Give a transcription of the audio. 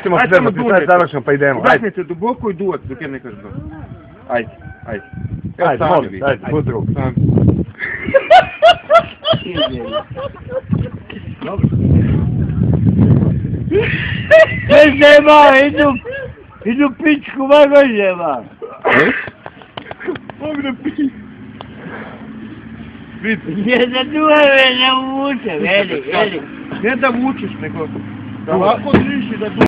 Ćemo se drmati, sad završimo pa idemo. Udahnite duboko i duvac dok ja ne kažem dobro. Ajde, ajde. Ajde, molim, ajde, put ruku. Dobro. Sve zema, idu pičku magozema. Mogu da pijem. Ne zaduhave, ne uvuče, veli. Ne da vučeš, nego da ovako driši da